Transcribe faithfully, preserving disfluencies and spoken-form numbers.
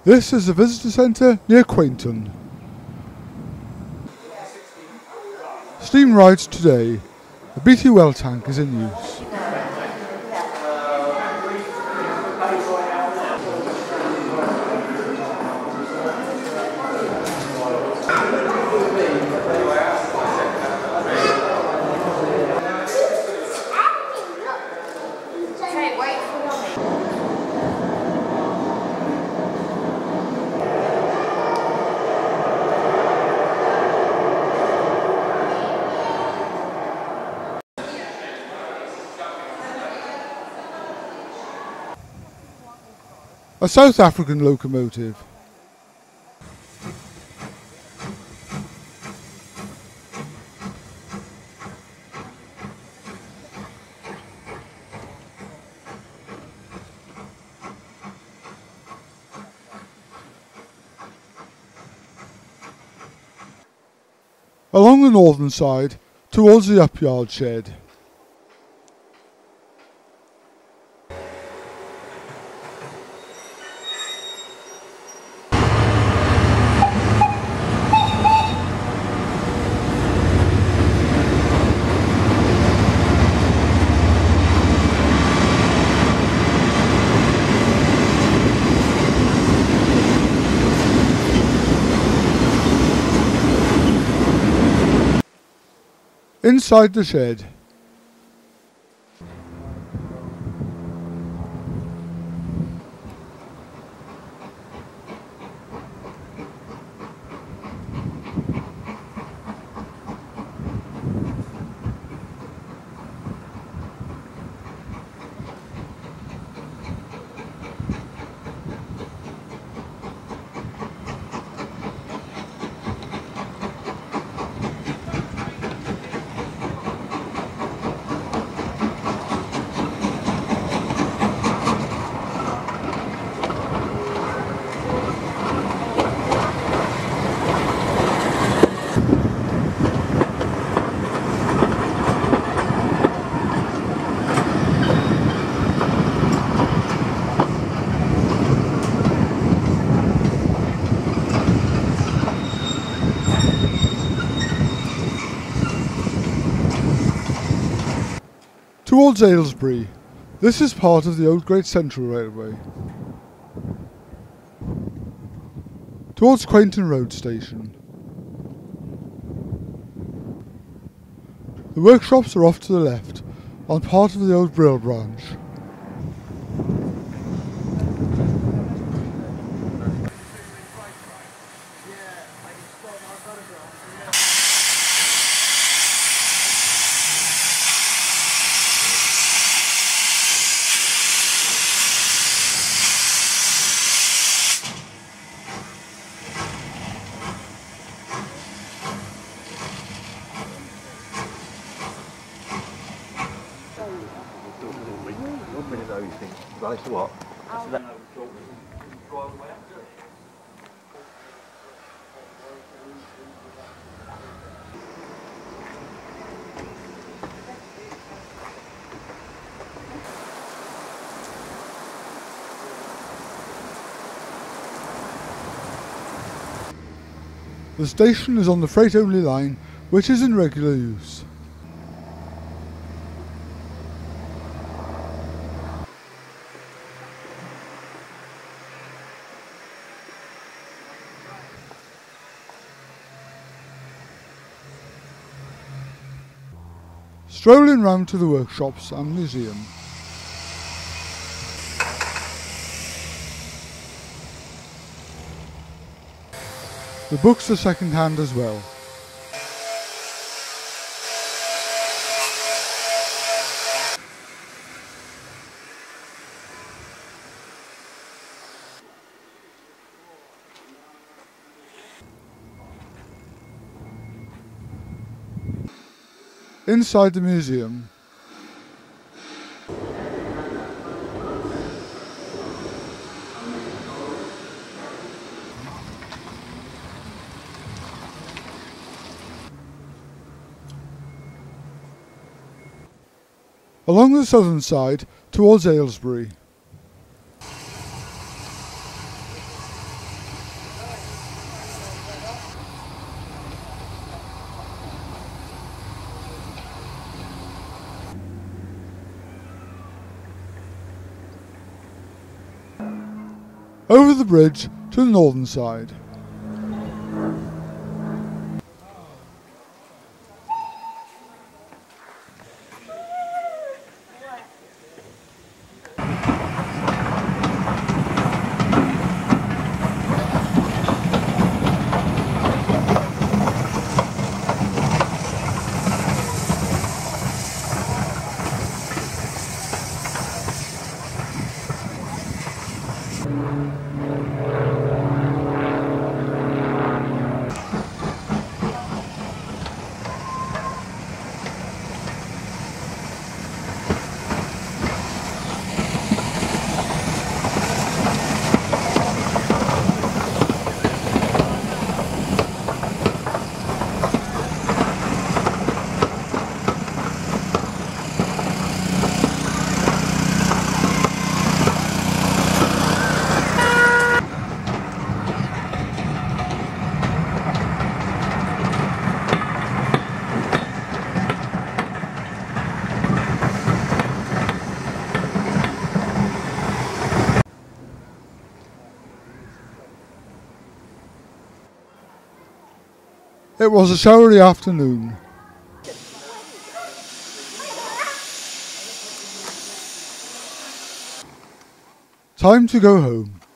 This is the visitor centre near Quainton. Steam rides today. The B T well tank is in use. A South African locomotive. Along the northern side, towards the upyard shed. Inside the shed. Towards Aylesbury. This is part of the old Great Central Railway. Towards Quainton Road Station. The workshops are off to the left, on part of the old Brill branch. Right, so what? The station is on the freight-only line, which is in regular use. Strolling round to the workshops and museum. The books are second hand as well. Inside the museum. Along the southern side, towards Aylesbury. over the bridge to the northern side. It was a showery afternoon. Time to go home.